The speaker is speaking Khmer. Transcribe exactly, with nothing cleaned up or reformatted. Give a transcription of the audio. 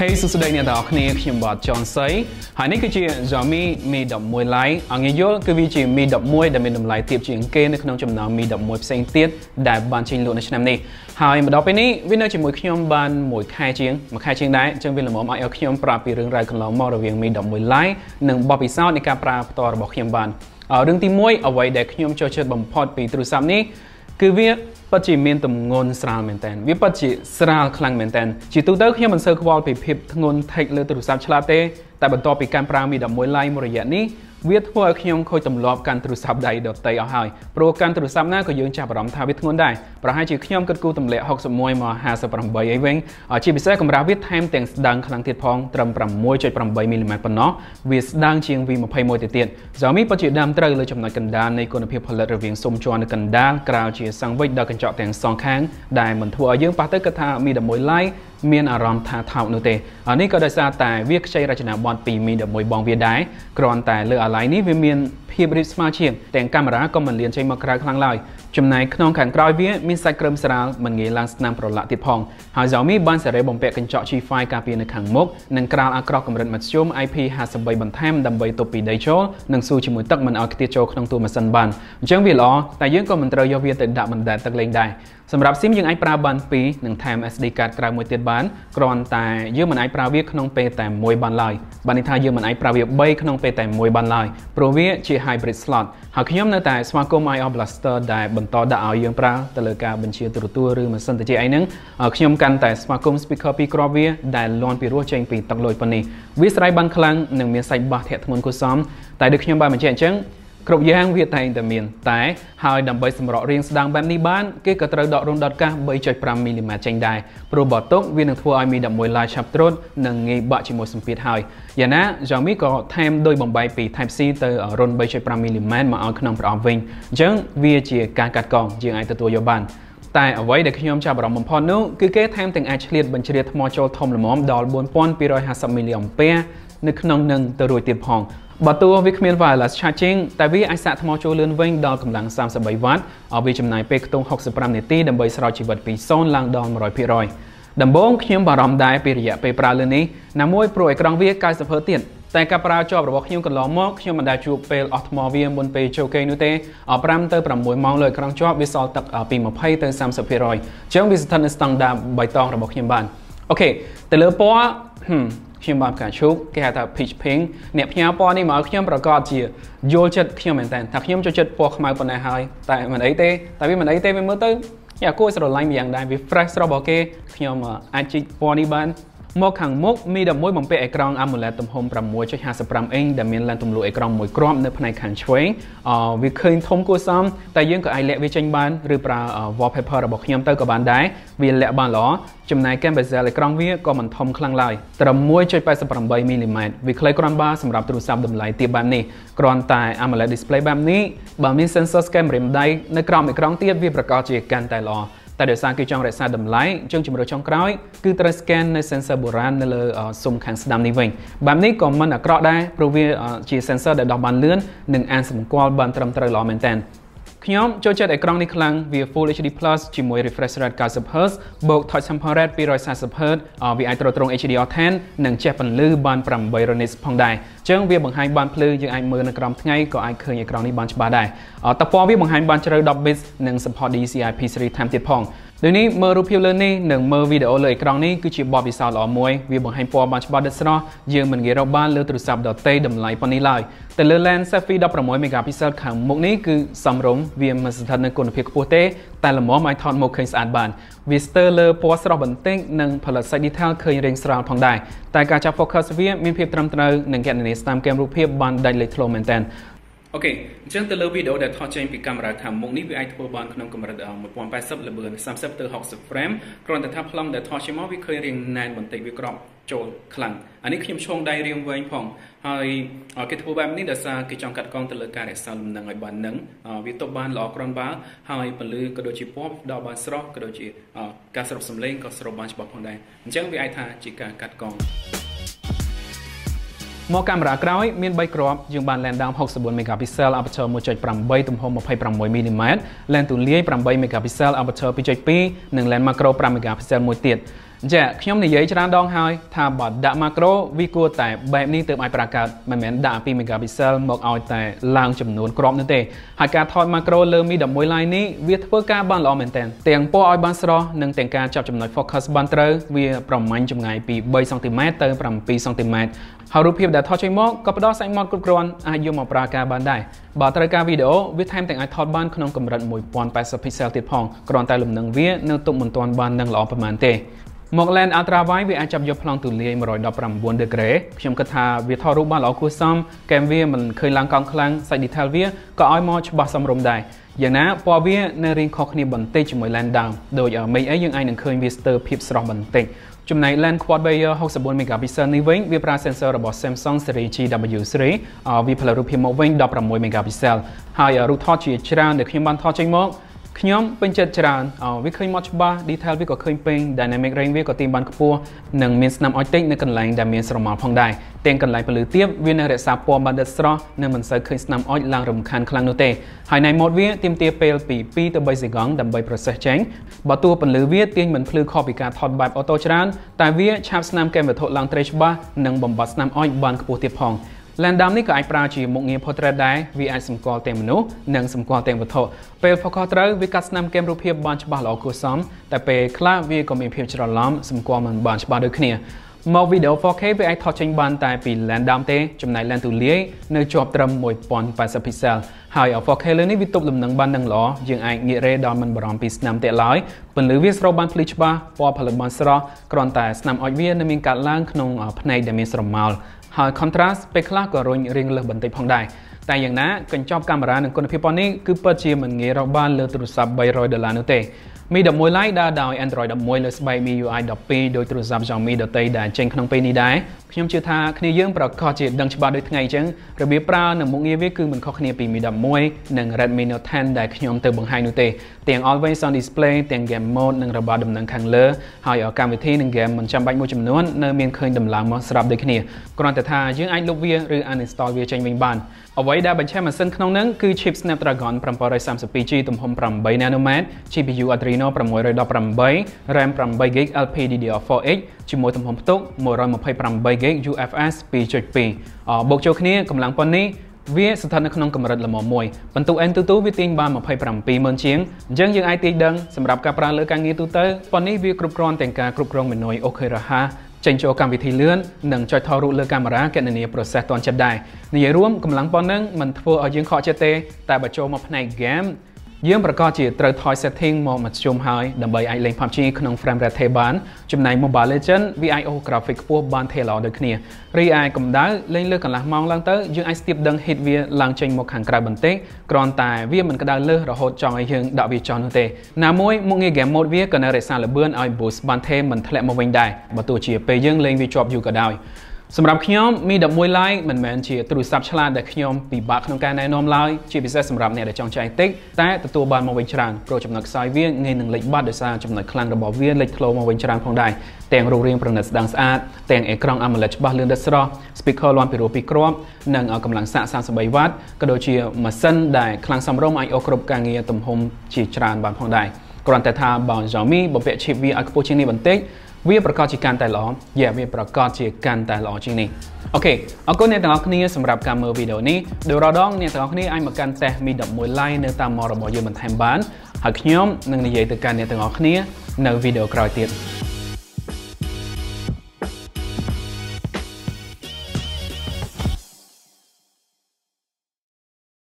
Hey សួស្តីអ្នកទាំងអស់គ្នាខ្ញុំបាទចនស័យហើយនេះគឺជា Xiaomi Mi ដប់មួយ Lite អង្គយល់គឺវាជា Mi ដប់មួយ ដែលមានតម្លៃទាបជាងគេនៅក្នុងចំណោម Mi ដប់មួយ ផ្សេងទៀតដែលបានចេញលក់នៅឆ្នាំនេះហើយមកដល់ពេលនេះវានៅជាមួយខ្ញុំបានមួយខែជាងមួយខែជាងដែរអញ្ចឹងវាល្មមឲ្យឲ្យខ្ញុំប្រាប់ពីរឿងរ៉ាវកន្លងមករវាង Mi ដប់មួយ Lite និងបទពិសោធន៍នៃការប្រើផ្ទាល់របស់ខ្ញុំបានរឿងទីមួយអ្វីដែលខ្ញុំចូលចិត្តបំផុតពីទូរស័ព្ទនេះគឺវាពិតជាមានទម្ងន់ស្រាលមែនតើវាពិតជាស្រាលខ្លាំងមែនតើជាទូទៅខ្ញុំមិនសូវខ្វល់ពីភាពធ្ងន់ថេកលើទូរស័ព្ទឆ្លាតទេតែបន្ទាប់ពីការប្រើ Mi ដប់មួយ Lite មួយរយៈនេះវាធ្វើឲ្យខ្ញុំខូចទម្លាប់កាន់ទូរស័ព្ទដៃដទៃអស់ហើយព្រោះកាន់ទូរស័ព្ទណាក៏យើងចាប់អារម្មណ៍ថាវាធ្ងន់ដែរប្រហែលជាខ្ញុំគិតគូរទម្លាក់หกสิบเอ็ดមកห้าสิบแปดអីវិញជាពិសេសកម្រាស់វាថែមទាំងស្ដើងខ្លាំងទៀតផងត្រឹមหกจุดแปดមីលីម៉ែត្រប៉ុណ្ណោះវាស្ដើងជាង V ยี่สิบเอ็ดទៅទៀត Xiaomi ពិតជាដើមត្រូវលើចំណុចកណ្ដាលនៃគុណភាពផលិតរវាងស៊ុមជាន់នៅកណ្ដាលក្រៅជាសង្វិចដល់កញ្ចក់ទាំងសងខាងដែលមិនធ្វើឲ្យយើងប៉ះទៅគិតថា Mi ដប់មួយ Lite មានអារម្មណ៍ថាថោកនោះទេអានេះក៏ដោយសារតែវាខ្ចីរចនាប័ទ្មពី Mi ដប់មួយ បងវាដែរគ្រាន់តែលើ Lite នេះវាមានភាពរីកស្មើជាងទាំងកាមេរ៉ាក៏មិនលៀនចេញមកក្រៅខ្លាំងឡើយចំណែកក្នុងខាងក្រោយវាមានសាច់ក្រឹមស្រាលមិនងាយឡើងស្នាមប្រឡាក់ទៀតផងហើយ Xiaomi បានសេរីបំពាក់កញ្ចក់ G-Fi ការពារនៅខាងមុខនិងក្រាលអាក្រក់កម្រិតមធ្យម I P ห้าสิบ三 បន្ថែមដើម្បីទប់ពីដីចូលនិងស៊ូជាមួយទឹកមិនឲ្យខ្ទាតចូលក្នុងទូម៉ាស៊ីនបានអញ្ចឹងវាល្អតែយើងក៏មិនត្រូវយកវាទៅដាក់បណ្ដែតទឹកលេងដែរសម្រាប់ SIM យើងអាចប្រើបានពីរនិងថែម S D card ក្រៅមួយទៀតបានគ្រាន់តែយើងមិនអាចប្រើវាក្នុងពេលតែមួយបានឡើយបានន័យថាយើងមិនអាចប្រើវាបីក្នុងពេលតែមួយបានឡើយព្រោះវាជា hybrid slot ហើយខ្ញុំនៅតែស្វាគមន៍ i of Blaster ដែលបន្តដាក់ឲ្យយើងប្រើទៅលើការបញ្ជាទូរទស្សន៍ឬម៉ាស៊ីនត្រជាក់អីហ្នឹងខ្ញុំកាន់តែស្វាគមន៍ speaker ពីរគ្រាប់វាដែលលាន់ពីរោះចេញពីទឹកលុយប៉ុណ្នេះវាស្រ័យបានខ្លាំងនិងមានសាច់បាសធាក់ធ្ងន់គួរសមតែដូចខ្ញុំបានបញ្ជាក់អញ្ចឹងគ្រប់យ៉ាងវាតែងតែមានតែហើយដើម្បីសម្រក់រាងស្ដើងបែបនេះបានគេក៏ត្រូវដករូនដុតកាស 三จุด五 មីលីម៉ែត្រចេញដែរព្រោះបើទុកវានឹងធ្វើឲ្យ Mi ដប់មួយ Lite ឆាប់ត្រួតនិងងាយបាក់ជាមួយសម្ពាធហើយយ៉ាងណា Xiaomi ក៏ថែមដោយបំបែកពី Type C ទៅរុន 三จุด五 មីលីម៉ែត្រមកឲ្យក្នុងប្រអប់វិញអញ្ចឹងវាជាការកាត់កងយើងអាចទទួលយកបានតែអ្វីដែលខ្ញុំចាប់អារម្មណ៍បំផុតនោះគឺគេថែមទាំងអាចឆ្លៀតបញ្ជ្រាបថ្មចូលធំល្មមដល់four thousand two hundred fiftyមីលីអាំពែនៅក្នុងនឹងទៅរួចទៀតផងបើទោះវាគ្មាន wireless charging តែវាអាចសាកថ្មចូលលឿនវិញដល់កម្លាំងthirty-threeវ៉ាត់ឲ្យវាចំណាយពេលខ្ទង់sixty-fiveនាទីដើម្បីស្រោចជីវិតពីศูนย์ឡើងដល់one hundred percent ដំបូងខ្ញុំបារម្ភដែរពីរយៈពេលប្រើលឿននេះណាមួយព្រោះអេក្រង់វាninety hertzទៀតតែការប្រើជាប់របស់ខ្ញុំកន្លងមកខ្ញុំមិនដែលជួបពេលអស់ថ្មវាមុនពេលចូលគេនោះទេfiveទៅsixម៉ោងលើអេក្រង់ជាប់វាសល់ទឹកពីtwentyទៅthirty percent អញ្ចឹងវាស្ថិតនៅស្តង់ដារបៃតងរបស់ខ្ញុំបានអូខេទៅលើពណ៌ខ្ញុំបានផ្កាឈូកគេហៅថា peach pink អ្នកផ្ញើពណ៌នេះមកឲ្យខ្ញុំប្រកាសជាយល់ចិត្តខ្ញុំមែនតើថាខ្ញុំចូលចិត្តពណ៌ខ្មៅប៉ុណ្ណេះហើយតែមិនអីទេតែវាមិនអីទេវាមើលទៅយ៉ាគួរស្រឡាញ់យ៉ាងដែរវា fresh ស្រស់របស់គេខ្ញុំអាចជីកពណ៌នេះបានមកខាងមុខ Mi ដប់មួយ បំពាក់អេក្រង់ AMOLED ទំហំsixจุดห้าfiveអ៊ីនដែលមានឡែនទម្លុះអេក្រង់មួយគ្រាប់នៅផ្នែកខាងឆ្វេងវាឃើញធំគួរសមតែយើងក៏អាចលាក់វាចេញបានឬប្រើ wallpaper របស់ខ្ញុំទៅក៏បានដែរវាលាក់បានល្អចំណែក Camera bezel អេក្រង់វាក៏មិនធំខ្លាំងឡើយត្រឹមoneจุดeight eightមីលីម៉ែត្រវាខ្លីគ្រាន់បើសម្រាប់ទូរស័ព្ទតម្លៃទាបបែបនេះគ្រាន់តែ AMOLED display បែបនេះបើមាន sensor scan ម្រាមដៃនៅក្រោមអេក្រង់ទៀតវាប្រកាសជាកាន់តែល្អតែដោយសារគេចង់រក្សាតម្លៃអញ្ចឹងជំរឿចុងក្រោយគឺត្រូវ scan នៅ sensor បុរាណនៅលើស៊ុមខាងស្ដាំនេះវិញបែបនេះក៏មិនអាក្រក់ដែរព្រោះវាជា sensor ដែលដោះបានលឿននិងអានសម្គាល់បានត្រឹមត្រូវល្អមែនទែនខ្ញុំចូលចិត្តអេក្រង់នេះខ្លាំងវា Full เอช ดี Plus ជាមួយ refresh rate ninety hertz បូក touch sample rate two forty hertz វាអាចទ្រទ្រង់ H D R ten និងជះពន្លឺបានeight hundred nits ផងដែរអញ្ចឹងវាបង្ហាញបានភ្លឺយើងអាចមើលនៅក្រោមថ្ងៃក៏អាចឃើញអេក្រង់នេះបានច្បាស់ដែរតពណ៌វាបង្ហាញបានជ្រៅten bits និង support D C I P three ថែមទៀតផងដូចនេះមើលរូបភាពលើនេះនិងមើលវីដេអូលើអេក្រង់នេះគឺជាបទពិសោធន៍ល្អមួយវាបង្ហាញពណ៌បានច្បាស់ដិតស្រស់យើងមិនងាយរកបានលើទូរស័ព្ទដទៃតម្លៃប៉ុណ្នេះឡើយតែលើ lens selfie sixteen មេហ្គាពីសែលខាងមុខនេះគឺសមរម្យវាមិនស្ថិតនៅគុណភាពខ្ពស់ទេតែល្មមឲ្យថតមកឃើញស្អាតបានវាស្ទើរលើពណ៌ស្រស់បន្តិចនិងផលិតសាច់ detail ឃើញរាងស្រាលផងដែរតែការចាប់ focus វាមានភាពត្រឹមត្រូវនិងគណនាស្តាមគែមរូបភាពបានដាច់លេចធ្លោមែនតើអូខេអញ្ចឹងទៅលើវីដេអូដែលថតចេញពីកាមេរ៉ាខាងមុខនេះវាអាចធ្វើបានក្នុងកម្រិតten eightyល្បឿនthirtyទៅsixty frame គ្រាន់តែថាប្លង់ដែលថតចេញមកវាឃើញរាងណែនបន្តិចវាក្របចូលខ្លាំងអានេះខ្ញុំឈងដៃរាងវែងផងហើយគេធ្វើបែបនេះដោយសារគេចង់កាត់កងទៅលើការរក្សាលំនឹងឲ្យបាននឹងវាទប់បានល្អគ្រាន់បើហើយពលឺក៏ដូចជាពណ៌ដល់បានស្រស់ក៏ដូចជាការស្រូបសំឡេងក៏ស្រូបបានច្បាស់ផងដែរអញ្ចឹងវាអាចថាជាការកាត់កងមកកាមេរ៉ាក្រោយមានthreeគ្រាប់យើងបាន lens ដើមsixty-four មេហ្គាពីសែល aperture one point eight ទំហំtwenty-sixមីលីម៉ែត្រ lens ទូលាយeight មេហ្គាពីសែល aperture two point two និង lens macro five មេហ្គាពីសែលមួយទៀត Dạ, khi nhóm này giấy cho đong hai thà bật đạ macro vì cô tạiបែបនេះទើបឲ្យប្រាកដមិនមែនដាក់ពី megapixel មកឲ្យតែឡើងចំនួនក្របនោះទេហើយការថត macro លើ Mi 11 Lite នេះវាធ្វើការបានល្អមែនទែនទាំងពណ៌ឲ្យបានស្រស់និងទាំងការចាប់ចំណុច focus បានត្រូវវាប្រមាញ់ចម្ងាយពី3សង់ទីម៉ែត្រទៅ7សង់ទីម៉ែត្រហើយរូបភាពដែលថតចេញមកក៏ផ្ដល់សាច់ម៉ត់គ្រប់គ្រាន់អាចយកមកប្រើការបានដែរបើត្រូវការវីដេអូវាថែមទាំងអាចថតបានក្នុងកម្រិត1080 pixel ទៀតផងគ្រាន់តែលំនឹងវានៅទុកមិនទាន់បាននឹងល្អប៉ុន្មានទេមក lens ultra wide វាអាចចាប់យកប្លង់ទូលាយone nineteen ដឺក្រេខ្ញុំគិតថាវាថតរូបបានល្អគួរសមកែមវាមិនឃើញឡើងកង់ខ្លាំងសាច់ detail វាក៏ឲ្យមកច្បាស់សមរម្យដែរយ៉ាងណាពណ៌វានៅរៀងខុសគ្នាបន្តិចជាមួយ lens down ដូចមេឃអីយើងអាចនឹងឃើញវាស្ទើរភាពស្រស់បន្តិចចំណែក lens quad barrier sixty-four megapixel នេះវិញវាប្រើ sensor របស់ Samsung series G W three វាផលិតរូបភាពមកវិញsixteen megapixel ហើយរូបថតជាច្រើនដែលខ្ញុំបានថតចេញមកខ្ញុំពេញចិត្តច្រើនវាឃើញមកច្បាស់ detail វាក៏ឃើញពេញ dynamic range វាក៏ទីបានខ្ពស់និងមានស្នាមអុចតិចនៅកន្លែងដែលមានស្រមោលផងដែរទាំងកន្លែងពលឺទាបវានៅរក្សាពណ៌បានដិតស្រស់និងមិនសូវឃើញស្នាមអុចឡើងរំខានខ្លាំងនោះទេហើយ night mode វាទាមទារពេលពីtwoទៅthreeសកង់ដើម្បី process ចេញបើទោះពន្លឺវាទាញមិនភ្លឺខុសពីការថតបែប auto ច្រើនតែវាឆាប់ស្នាមកែមវត្ថុឡើងត្រីច្បាស់និងបំបត្តិស្នាមអុចបានខ្ពស់ទៀតផងLens down នេះក៏អាចប្រើជាមុខងារ portrait ដែរវាអាចសម្គាល់ទាំងមនុស្សនិងសម្គាល់ទាំងវត្ថុពេល focus ត្រូវវាកាត់ស្នាមកែមរូបភាពបានច្បាស់ល្អគួរសមតែពេលខ្លះវាក៏មានភាពច្រឡំសម្គាល់មិនបានច្បាស់ដូចគ្នាមកវីដេអូ four K វាអាចថតចេញបានតែពី lens down ទេចំណែក lens ទូលាយនៅជាប់ត្រឹមten eighty pixel ហើយ four K លើនេះវាទប់លំនឹងបាននឹងល្អយើងអាចងាករេដល់មិនបារម្ភពីស្នាមទេឡើយពន្លឺវាស្រោបបានភ្លឺច្បាស់ពណ៌ផលិតបានស្រស់គ្រាន់តែស្នាមអុចវានៅមានកាត់ឡើងក្នុងភ្នែកដែលមានស្រមោលហើយ contrast ពេលខ្លះក៏រុញរៀងលើសបន្តិចផងដែរតែយ៉ាងណាកញ្ចប់កាមេរ៉ានិងគុណភាពប៉ុននេះគឺពិតជាមិនងាយរកបានលើទូរស័ព្ទthree hundred dollarsនោះទេ Mi eleven Lite ដើរដោយ Android eleven លើស្បែក M I U I twelve ដោយទូរស័ព្ទ Xiaomi ដទៃដែលចេញក្នុងពេលនេះដែរខ្ញុំជឿថាគ្នាយើងប្រកាសជាដឹងច្បាស់ដូចថ្ងៃអញ្ចឹងរបៀបប្រើនិងមុខងារវាគឺមិនខុសគ្នាពី Mi eleven និង Redmi Note ten ដែលខ្ញុំទៅបង្ហាញនោះទេទាំង Always on display ទាំង game mode និងរបបដំណឹងខាងលើហើយកម្មវិធីនិង game មិនចាំបាច់មួយចំនួននៅមានឃើញដំឡើងមកស្រាប់ដូចគ្នាគ្រាន់តែថាយើងអាចលុបវាឬ uninstall វាចេញវិញបានអ្វីដែលបញ្ឆេះម៉ាស៊ីនក្នុងហ្នឹងគឺ chip Snapdragon seven thirty-two G ទំហំeight nanometer G P U Adreno six eighty-eight RAM eight gig L P D D R four X ជាមួយទំហំផ្ទុកone twenty-eight gig U F S two point two បូកចូលគ្នាកម្លាំងប៉ុននេះវាស្ថិតនៅក្នុងកម្រិតល្មមមួយបន្ទុក N two វាទាញបានtwenty-seven thousandជាងអញ្ចឹងយើងអាចទាញដឹងសម្រាប់ការប្រើលើការងារទូទៅប៉ុននេះវាគ្រប់គ្រាន់ទាំងការគ្រប់គ្រងមេនុយអូខេរហ័សចេញចូលកម្មវិធីលឿននិងចុចថតរូបលើកាមេរ៉ាគណនា process ទាន់ចិត្តដែរនិយាយរួមកម្លាំងប៉ុនហ្នឹងមិនធ្វើឲ្យយើងខកចិត្តទេតែបើចូលមកផ្នែក game យើងប្រកាសជាត្រូវថយ setting មកមធ្យមហើយដើម្បីអាចលេង P U B G ក្នុង frame rate ថេបានចំណែក Mobile Legends វាអាចអូស graphic ខ្ពស់បានថេល្អដូចគ្នារីឯកម្ដៅលេងលើកន្លះម៉ោងឡើងទៅយើងអាចស្ទាបដឹង hit វាឡើងចេញមកខាងក្រៅបន្តិចគ្រាន់តែវាមិនក្តៅលើសរហូតចង់ឲ្យយើងដាក់វាចោលនោះទេណាមួយមុខងារ game mode វាក៏នៅរក្សាល្បឿនឲ្យ boost បានថេមិនធ្លាក់មកវិញដែរបើទោះជាពេលយើងលេងវាជាប់យូរក៏ដោយសម្រាប់ខ្ញុំ Mi eleven Lite មិនមែនជាទូរស័ព្ទឆ្លាតដែលខ្ញុំពិបាកក្នុងការណែនាំឡើយជាពិសេសសម្រាប់អ្នកដែលចង់ចែកតិចតែទទួលបានមកវិញច្រើនព្រោះចំណុចខ្សោយវាងាយនឹងលេចបាត់ដោយសារចំណុចខ្លាំងរបស់វាលេចធ្លោមកវិញច្រើនផងដែរទាំងរូបរាងប្រណិតស្ដាងស្អាតទាំងអេក្រង់ AMOLED ច្បាស់លឿនដិតស្រស់ speaker លាន់ពីរោះពីរគ្រាប់និងកម្លាំងសាកthirty-threeវ៉ាត់ក៏ដូចជាម៉ាស៊ីនដែលខ្លាំងសមរម្យអាចអូសគ្រប់ការងារទំហំជាច្រើនបានផងដែរគ្រាន់តែថាបើ Xiaomi បំពាក់ chip វាឲ្យខ្ពស់ជាងនេះបន្តិចវាប្រកាសជាកាន់តែល្អយ៉ាវាប្រកាសជាកាន់តែល្អជាងនេះអូខេអរគុណអ្នកទាំងអស់គ្នាសម្រាប់ការមើលវីដេអូនេះដោយរដងអ្នកទាំងអស់គ្នាអាចមកកាន់តេស្ត Mi eleven Lite នៅតាមម៉លរបស់យើងបន្ថែមបានហើយខ្ញុំនឹងនិយាយទៅកាន់អ្នកទាំងអស់គ្នានៅវីដេអូក្រោយទៀត